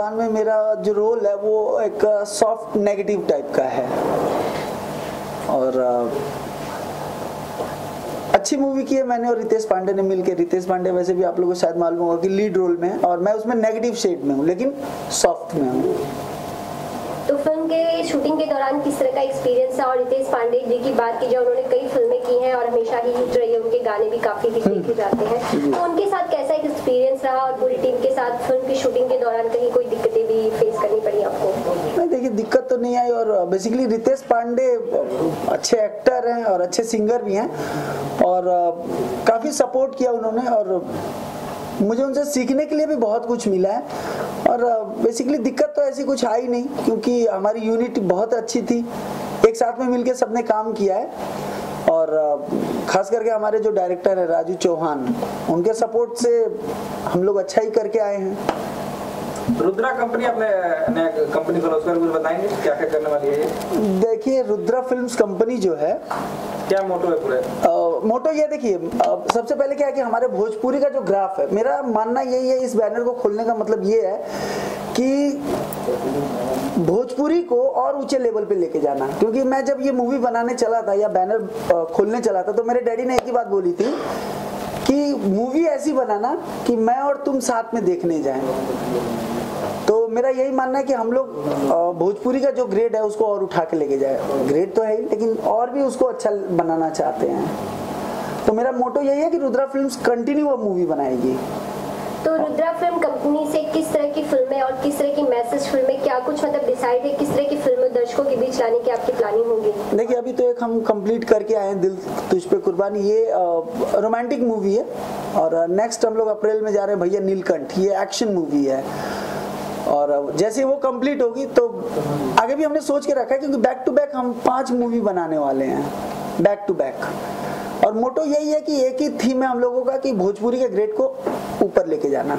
कुर्बान में मेरा जो रोल है वो एक सॉफ्ट नेगेटिव टाइप का है और अच्छी मूवी की है मैंने और रितेश पांडे ने मिलकर। रितेश पांडे वैसे भी आप लोगों को शायद मालूम होगा कि लीड रोल में है और मैं उसमें नेगेटिव शेड में हूँ लेकिन सॉफ्ट में हूँ। तो फिल्म के शूटिंग के दौरान किस तरह का एक्सपीरियंस है? और रितेश पांडे जी की बात की जाए, उन्होंने कई फिल्में की हैं और हमेशा ही हिट रही है, उनके गाने भी काफी हिट देखे जाते हैं, तो उनके साथ कैसा एक्सपीरियंस रहा? और पूरी टीम के साथ फिल्म की शूटिंग के दौरान कहीं कोई दिक्कतें भी फेस करनी पड़ी आपको? नहीं देखिए, दिक्कत तो नहीं आई और बेसिकली रितेश पांडे अच्छे एक्टर हैं और अच्छे सिंगर भी हैं और काफ़ी सपोर्ट किया उन्होंने और मुझे उनसे सीखने के लिए भी बहुत कुछ मिला है और बेसिकली दिक्कत तो ऐसी कुछ आई नहीं क्योंकि हमारी यूनिट बहुत अच्छी थी, एक साथ में मिलकर सबने काम किया है और खास करके हमारे जो डायरेक्टर है राजू चौहान, उनके सपोर्ट से हम लोग अच्छा ही करके आए हैं। रुद्रा कंपनी अपने नया कंपनी खोला, उसका कुछ बताएंगे क्या क्या करने वाली है ये? देखिए, रुद्रा फिल्म्स कंपनी जो है, क्या मोटो है पूरे? मोटो ये देखिए, सबसे पहले क्या है कि हमारे भोजपुरी का जो ग्राफ है, मेरा मानना यही है, इस बैनर को खोलने का मतलब ये है कि भोजपुरी को और ऊंचे लेवल पे लेके जाना। क्योंकि मैं जब ये मूवी बनाने चला था या बैनर खोलने चला था तो मेरे डैडी ने एक ही बात बोली थी कि मूवी ऐसी बनाना कि मैं और तुम साथ में देखने जाएं। तो मेरा यही मानना है कि हम लोग भोजपुरी का जो ग्रेड है उसको और उठा के लेके जाए। ग्रेड तो है ही लेकिन और भी उसको अच्छा बनाना चाहते हैं। तो मेरा मोटो यही है कि रुद्रा फिल्म्स कंटिन्यू वो मूवी बनाएगी। तो रुद्रा फिल्म कंपनी से किस तरह की फिल्में और किस तरह की मैसेज फिल्में, क्या कुछ मतलब डिसाइड है किस तरह की फिल्में दर्शकों के बीच लाने की आपकी प्लानिंग होगी? देखिए, अभी तो एक हम कंप्लीट करके आए हैं, दिल तुझ पे कुर्बानी, ये रोमांटिक मूवी है और नेक्स्ट हम लोग अप्रैल में जा रहे हैं भैया नीलकंठ, ये एक्शन मूवी है और जैसे वो कंप्लीट होगी तो आगे भी हमने सोच के रखा है क्योंकि बैक टू बैक हम 5 मूवी बनाने वाले हैं, बैक टू बैक। और मोटो यही है कि एक ही थीम है हम लोगों का कि भोजपुरी के ग्रेड को ऊपर लेके जाना।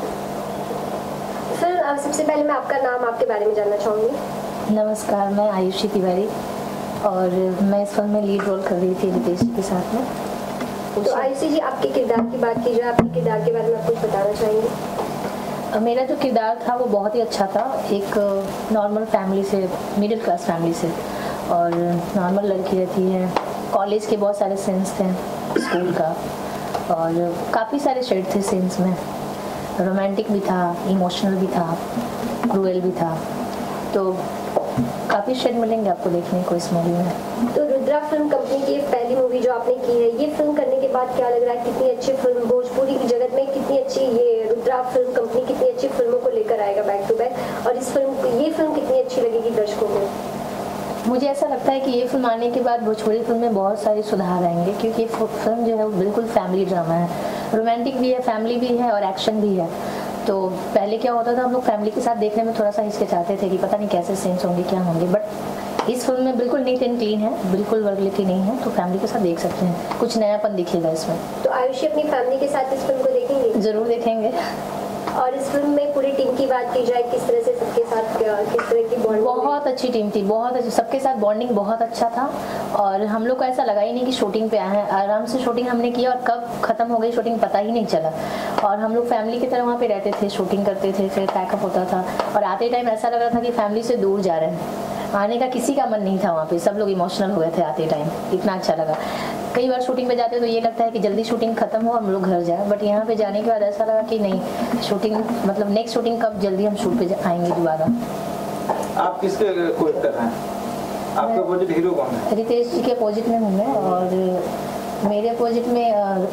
फिर सबसे पहले मैं आपका नाम, आपके बारे में जानना चाहूँगी। नमस्कार, मैं आयुषी तिवारी और मैं इस फिल्म में लीड रोल कर रही थी रितेश जी के साथ में। तो आयुषी जी, आपके किरदार की बात की जाए, आपके किरदार के बारे में आप कुछ बताना चाहेंगे? मेरा जो किरदार था वो बहुत ही अच्छा था, एक नॉर्मल फैमिली से, मिडिल क्लास फैमिली से, और नॉर्मल लड़की रहती है, कॉलेज के बहुत सारे सीन्स थे स्कूल का और काफ़ी सारे शेड थे सीन्स में, रोमांटिक भी था, इमोशनल भी था, क्रूएल भी था, तो काफ़ी शेड मिलेंगे आपको देखने को इस मूवी में। तो रुद्रा फिल्म कंपनी की पहली मूवी जो आपने की है, ये फिल्म करने के बाद क्या लग रहा है, कितनी अच्छी फिल्म भोजपुरी की जगत में, कितनी अच्छी ये रुद्रा फिल्म कंपनी कितनी अच्छी फिल्मों को लेकर आएगा बैक टू बैक, और ये फिल्म कितनी अच्छी लगेगी दर्शकों को? मुझे ऐसा लगता है कि ये फिल्म आने के बाद भोजपुरी फिल्म में बहुत सारे सुधार आएंगे क्योंकि ये फिल्म जो है वो बिल्कुल फैमिली ड्रामा है, रोमांटिक भी है, फैमिली भी है और एक्शन भी है। तो पहले क्या होता था, हम लोग फैमिली के साथ देखने में थोड़ा सा हिचकिचाते थे कि पता नहीं कैसे सीन्स होंगे, क्या होंगे, बट इस फिल्म में बिल्कुल नीट एंड क्लीन है, बिल्कुल वर्गलिटी नहीं है, तो फैमिली के साथ देख सकते हैं, कुछ नयापन दिखेगा इसमें। तो आयुषी अपनी फैमिली के साथ इस फिल्म को देखेंगे? जरूर देखेंगे। और इस फिल्म में पूरी टीम की बात की जाए, किस तरह से सबके साथ किस तरह की बॉन्डिंग? बहुत अच्छी टीम थी, बहुत अच्छी, सबके साथ बॉन्डिंग बहुत अच्छा था और हम लोग को ऐसा लगा ही नहीं कि शूटिंग पे आए हैं, आराम से शूटिंग हमने किया और कब खत्म हो गई शूटिंग पता ही नहीं चला। और हम लोग फैमिली की तरह वहाँ पे रहते थे, शूटिंग करते थे, फिर पैकअप होता था और आते टाइम ऐसा लग रहा था कि फैमिली से दूर जा रहे हैं, आने का किसी का मन नहीं था वहाँ पे, सब लोग इमोशनल हो गए थे आते टाइम, इतना अच्छा लगा। कई बार शूटिंग पे जाते तो ये लगता है कि जल्दी शूटिंग खत्म हो हम लोग घर जाए, बट यहाँ पे जाने के बाद ऐसा लगा कि नहीं, शूटिंग मतलब नेक्स्ट शूटिंग कब जल्दी हम शूट पे आएंगे दोबारा। आप किसके को एक्टर हैं? आपके अपोजिट हीरो कौन है? रितेश जी के अपोजिट में हूँ मैं और मेरे अपोजिट में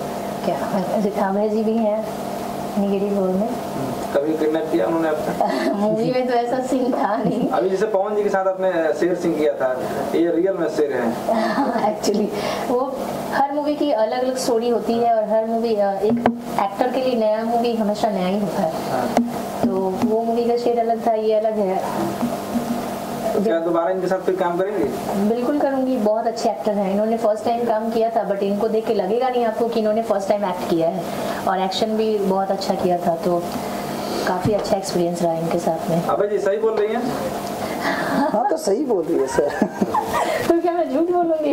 क्या अभय जी भी हैं निगेटिव रोल में। कभी किडनैप किया उन्होंने आपका? मूवी में तो ऐसा सीन था नहीं। अभी जैसे पवन जी के साथ आपने शेर सिंह किया था, ये रियल में शेर है? एक्चुअली वो हर मूवी की अलग अलग स्टोरी होती है और हर मूवी एक एक्टर के लिए नया मूवी हमेशा नया ही होता है। तो वो मूवी का शेर अलग था, ये अलग है। क्या दोबारा इनके साथ फिर काम करेंगे? बिल्कुल करूंगी, बहुत अच्छे एक्टर हैं, इन्होंने फर्स्ट टाइम काम किया था बट इनको देख के लगेगा नहीं आपको कि इन्होंने फर्स्ट टाइम एक्ट किया है और एक्शन भी बहुत अच्छा किया था, तो काफी अच्छा एक्सपीरियंस रहा इनके साथ में। अबे जी सही बोल रही हैं? हाँ तो सही बोल रही है सर। तो क्या मैं झूठ बोलूंगी?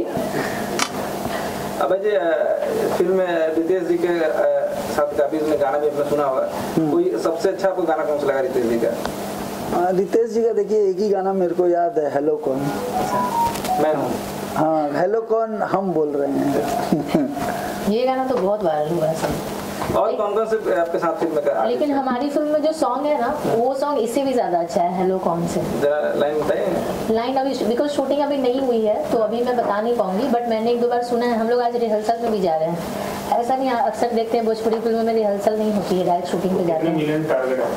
अबे जी फिल्म में रितेश जी के साथ काफी गाना भी आपने सुना होगा, कोई सबसे अच्छा कोई गाना कौन सा लगा रितेश जी का? रितेश जी का देखिए एक ही गाना मेरे को याद है, हेलो कौन। मैं हूँ। हाँ, हेलो कौन हम बोल रहे हैं। ये गाना तो बहुत वायरल हुआ है सब। और कौन कौन से आपके साथ फिल्म में लेकिन हमारी फिल्म में जो सॉन्ग है ना, वो सॉन्ग इससे भी ज्यादा अच्छा है, हेलो कौन से। जरा लाइन बताइए। लाइन अभी बिकॉज शूटिंग अभी नहीं हुई है तो अभी मैं बता नहीं पाऊंगी, बट मैंने एक दो बार सुना है। हम लोग आज रिहर्सल में भी जा रहे हैं। ऐसा नहीं, अक्सर देखते हैं भोजपुरी फिल्मों में रिहर्सल नहीं होती है, डायरेक्ट शूटिंग पे जाते हैं।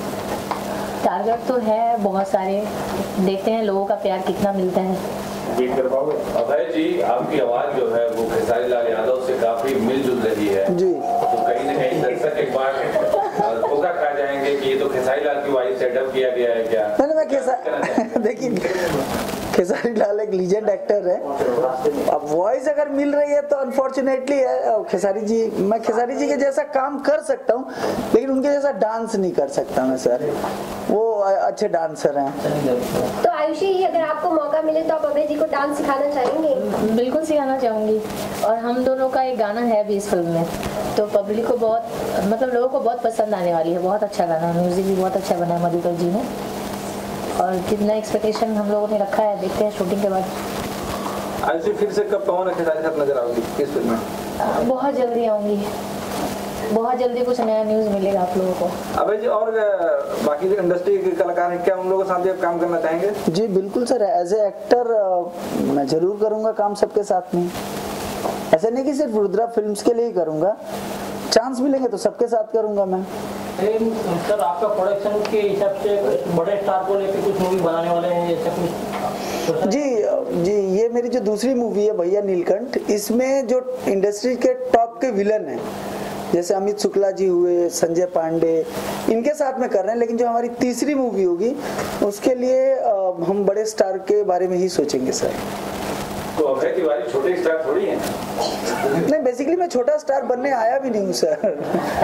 टारगेट तो है बहुत सारे, देखते हैं लोगों का प्यार कितना मिलता है। अभय जी, आपकी आवाज जो है वो खेसारी लाल यादव से काफी मिलजुल रही है जी। तो कहीं ना कहीं दर्शक एक बार धोखा खा जाएंगे कि ये तो खेसारी लाल की वॉइस सेटअप किया गया है क्या? नहीं, मैं देखिए खेसारी लाल एक लीजेंड एक्टर है। अब वॉइस अगर मिल रही है तो अनफॉर्चुनेटली है खेसारी जी, मैं खेसारी जी के जैसा काम कर सकता हूँ लेकिन उनके जैसा डांस नहीं कर सकता मैं सर। वो अच्छे डांसर हैं। तो आयुषी, अगर आपको मौका मिले तो आप अभय जी को डांस सिखाना चाहेंगे? बिल्कुल सिखाना चाहूँगी। और हम दोनों का एक गाना है भी इस फिल्म में, तो पब्लिक को बहुत, मतलब लोगों को बहुत पसंद आने वाली है। बहुत अच्छा गाना है, म्यूजिक भी बहुत अच्छा बना है मधुकर जी ने, और कितना एक्सपेक्टेशन हम लोगों ने रखा है, देखते हैं शूटिंग के बाद। आयुषी, फिर से कब पवन खेसारी के साथ नजर आओगी किस फिल्म में? बहुत जल्दी आऊँगी, बहुत जल्दी कुछ नया न्यूज़ मिलेगा आप लोगों को। अभय जी, और बाकी जो इंडस्ट्री के कलाकार हैं, क्या उन लोगों के साथ भी आप काम करना चाहेंगे? जी बिल्कुल सर, एज ए एक्टर मैं जरूर करूँगा काम सबके साथ में। ऐसा नहीं कि सिर्फ रुद्रा फिल्म्स के लिए ही करूँगा, चांस मिलेंगे तो सबके साथ करूँगा मैं। सर, आपका प्रोडक्शन के हिसाब से कुछ बड़े स्टार को लेकर कुछ मूवी बनाने वाले हैं ऐसा कुछ? जी, ये मेरी जो दूसरी मूवी है भैया नीलकंठ, इसमें जो इंडस्ट्री के टॉप के विलन हैं जैसे अमित शुक्ला जी हुए, संजय पांडे, इनके साथ में कर रहे हैं। लेकिन जो हमारी तीसरी मूवी होगी उसके लिए हम बड़े स्टार के बारे में ही सोचेंगे सर। तो अभय तिवारी छोटे स्टार थोड़ी हैं। नहीं, बेसिकली मैं छोटा स्टार बनने आया भी नहीं हूँ सर।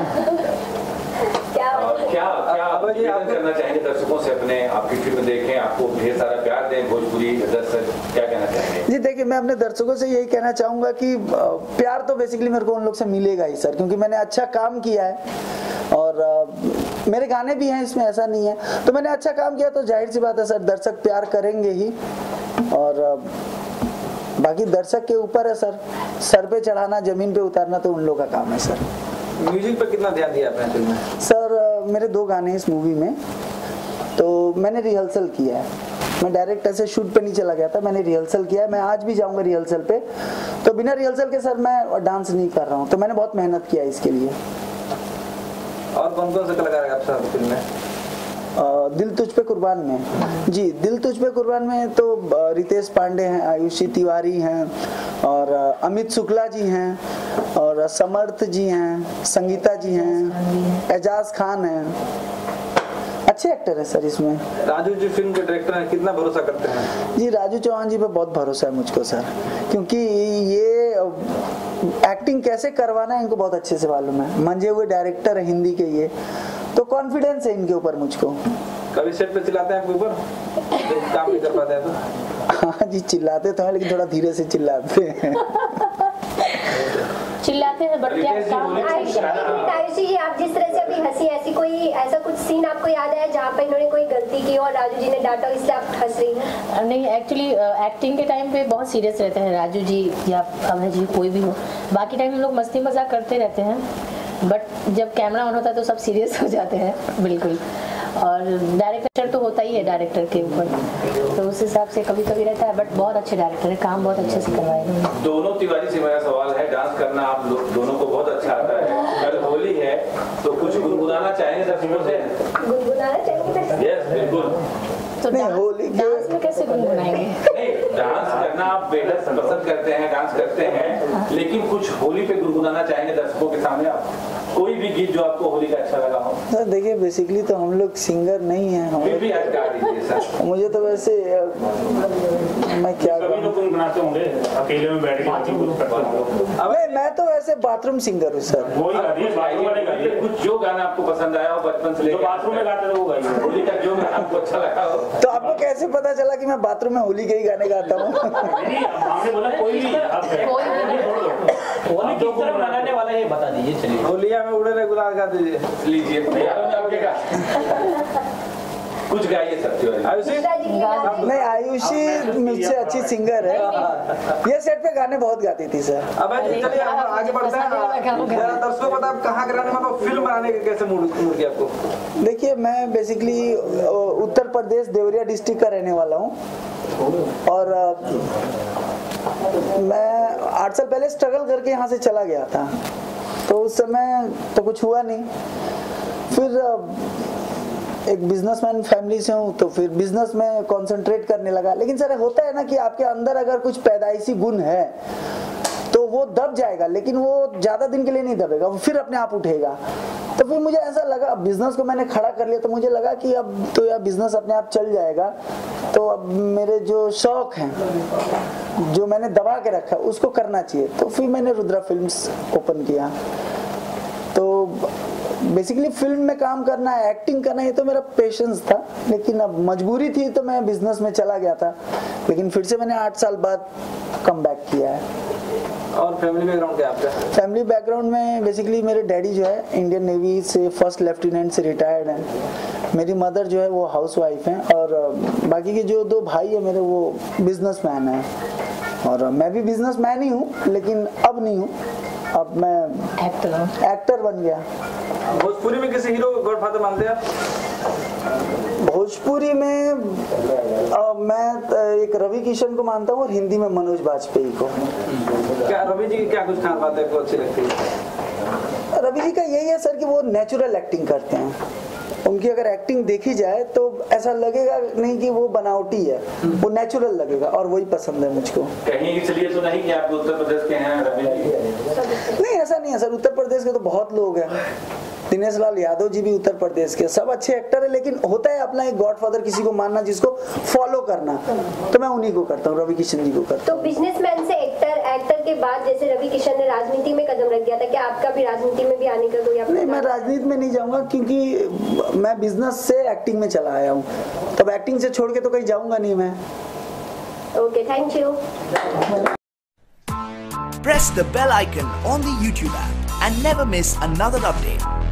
क्या आप करना चाहेंगे दर्शकों से? अपने आपकी फिल्म देखें, आपको ढेर सारा प्यार दें भोजपुरी दर्शक, क्या कहना चाहेंगे? जी देखिए, मैं अपने दर्शकों से यही कहना चाहूँगा कि प्यार तो बेसिकली मेरे को उन लोग से मिलेगा ही सर, क्योंकि मैंने अच्छा काम किया है और मेरे गाने भी हैं इसमें, ऐसा नहीं है। तो मैंने अच्छा काम किया तो जाहिर सी बात है सर, दर्शक प्यार करेंगे ही। और बाकी दर्शक के ऊपर है सर पे चढ़ाना, जमीन पे उतारना तो उन लोग का काम है सर। म्यूजिक पर कितना ध्यान दिया आपने फिल्म में? सर मेरे 2 गाने हैं इस मूवी में, तो मैंने रिहर्सल किया है। मैं डायरेक्ट ऐसे शूट पे नहीं चला गया था, मैंने रिहर्सल किया है। मैं आज भी जाऊंगा रिहर्सल पे, तो बिना रिहर्सल के सर मैं डांस नहीं कर रहा हूँ, तो मैंने बहुत मेहनत किया है इसके लिए। और कौन कौन से कलाकार हैं आपके साथ फिल्म में? दिल तुझ पे कुर्बान में जी, दिल तुझ पे कुर्बान में तो रितेश पांडे हैं, आयुषी तिवारी हैं और अमित शुक्ला जी हैं और समर्थ जी हैं, संगीता जी हैं, एजाज खान हैं। अच्छे एक्टर है सर इसमें। राजू जी फिल्म के डायरेक्टर हैं, कितना भरोसा करते हैं? जी राजू चौहान जी पे बहुत भरोसा है मुझको सर, क्योंकि ये एक्टिंग कैसे करवाना है इनको बहुत अच्छे से मालूम है। मंजे हुए डायरेक्टर है हिंदी के ये, तो कॉन्फिडेंस है इनके ऊपर मुझको। कभी सेट पे चिल्लाते हैं आपके ऊपर? काम नहीं कर पाते हैं तो? हाँ जी, चिल्लाते तो हैं लेकिन थोड़ा धीरे से चिल्लाते हैं। चिल्लाते हैं बट क्या काम। आयुषी जी, आप जिस तरह से अभी हंसी, ऐसी कोई ऐसा कुछ सीन आपको याद है जहाँ पे इन्होंने कोई गलती की और राजू जी ने डांटा इसलिए आप हंस रही हैं? नहीं, एक्चुअली एक्टिंग के टाइम पे बहुत सीरियस रहते हैं राजू जी या अभय जी, कोई भी हो। बाकी टाइम हम लोग मस्ती मजाक करते रहते हैं, बट जब कैमरा ऑन होता है तो सब सीरियस हो जाते हैं बिल्कुल। और डायरेक्टर तो होता ही है डायरेक्टर के ऊपर, तो उस हिसाब से कभी कभी रहता है, बट बहुत अच्छे डायरेक्टर है, काम बहुत अच्छे से करवाए। दोनों तिवारी से मेरा सवाल है, डांस करना आप दोनों को बहुत अच्छा आता है, कल होली है तो कुछ गुनगुनाना चाहेंगे दर्शकों से? गुनगुनाना चाहेंगे? यस बिल्कुल। तो डांस में कैसे गुनगुनाएंगे? नहीं, डांस करना आप बेहद पसंद करते हैं, डांस करते हैं, लेकिन कुछ होली पे गुनगुनाना चाहेंगे दर्शकों के सामने आप? कोई भी गीत जो आपको होली का अच्छा लगा हो? सर देखिए, बेसिकली तो हम लोग सिंगर नहीं हैं, हम भी आज गा दीजिए सर। मुझे तो वैसे मैं क्या गुनगुनाते होंगे अकेले में बैठ के कुछ करते होंगे? अबे मैं तो वैसे बाथरूम सिंगर हूँ सर। कुछ जो गाना आपको पसंद आया हो बचपन से लेकर बाथरूम में गाते हो गाइए, होली का जो गाना आपको अच्छा लगा हो? तो आपको कैसे पता चला कि मैं बाथरूम में होली के ही गाने गाता हूँ? हमने बोला कोई भी, होली किस तरह मनाने वाला है बता दीजिए। चलिए, होलिया में उड़े गुलाल गा दीजिए। लीजिए, तैयार हो आपके का। कुछ गाइए सकते हो आयुषी रुद्रा जी की गाने- नहीं, आयुषी मुझसे अच्छी सिंगर है। ये सेट पे गाने बहुत गाती थी सर। अब चलिए हम आगे बढ़ते हैं। जरा दर्शकों को बताओ कहाँ के रहने वाले, फिल्म बनाने के कैसे मूड किया आपको? देखिए, मैं बेसिकली उत्तर प्रदेश देवरिया डिस्ट्रिक्ट का रहने वाला हूँ और मैं 8 साल पहले स्ट्रगल करके यहाँ से चला गया था। तो उस समय तो कुछ हुआ नहीं। फिर एक बिजनेसमैन फैमिली से हूँ, तो फिर बिजनेस में कंसंट्रेट करने लगा। लेकिन सर होता है ना कि आपके अंदर अगर कुछ पैदाइशी गुण है तो वो दब जाएगा, लेकिन वो ज्यादा दिन के लिए नहीं दबेगा, वो फिर अपने आप उठेगा। तो फिर मुझे ऐसा लगा, बिजनेस को मैंने खड़ा कर लिया, तो मुझे लगा कि अब तो यार बिजनेस अपने आप चल जाएगा। तो अब मेरे जो शौक हैं, जो मैंने दबा के रखा, उसको करना चाहिए। तो फिर मैंने रुद्रा फिल्म्स ओपन किया। तो बेसिकली फिल्म में काम करना, एक्टिंग करना, ये तो मेरा पैशंस था, लेकिन अब मजबूरी थी तो मैं बिजनेस में चला गया था। लेकिन फिर से मैंने 8 साल बाद कम बैक किया है। और फैमिली बैकग्राउंड क्या आपका? फैमिली बैकग्राउंड में बेसिकली मेरे डैडी जो है इंडियन नेवी से फर्स्ट लेफ्टिनेंट से रिटायर्ड हैं। मेरी मदर जो है वो हाउसवाइफ हैं और बाकी के जो 2 भाई है मेरे वो बिजनेसमैन हैं। और मैं भी बिजनेसमैन ही हूँ, लेकिन अब नहीं हूँ, अब मैं एक्टर बन गया। भोजपुरी में किसी हीरो को गॉडफादर मानते हैं आप? भोजपुरी में मैं एक रवि किशन को मानता हूँ और हिंदी में मनोज बाजपेयी को। क्या रवि जी की क्या कुछ खास बातें आपको अच्छी लगती है? रवि जी का यही है सर कि वो नेचुरल एक्टिंग करते हैं। उनकी अगर एक्टिंग देखी जाए तो ऐसा लगेगा नहीं कि वो बनावटी है, वो नेचुरल लगेगा और वही पसंद है मुझको। कहीं इसलिए तो नहीं कि आप उत्तर प्रदेश के हैं रवि जी? नहीं, ऐसा नहीं है सर। उत्तर प्रदेश के तो बहुत लोग हैं। दिनेश लाल यादव जी भी उत्तर प्रदेश के, सब अच्छे एक्टर है। लेकिन होता है अपना एक गॉडफादर किसी को मानना, जिसको फॉलो करना, तो मैं उन्हीं को करता हूँ, रवि किशन जी को करता तो बिजनेसमैन से एक्टर के बाद जैसे रवि किशन ने राजनीति में कदम रख दिया था, क्या आपका भी राजनीति में भी आने का कोई हूँ। नहीं, मैं राजनीति में नहीं जाऊंगा, क्योंकि मैं बिजनेस से एक्टिंग में चला आया हूँ। तब एक्टिंग से छोड़ के तो कहीं जाऊंगा नहीं मैं। Okay, thank you. Press the bell icon on the YouTube app and never miss another update.